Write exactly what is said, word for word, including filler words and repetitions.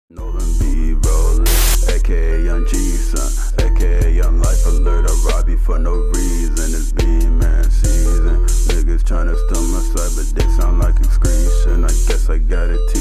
Nolan be rolling, aka Young G son, aka Young Life Alert. I rob you for no reason. It's B-man season. Niggas tryna steal my side, but they sound like excretion. I guess I got it.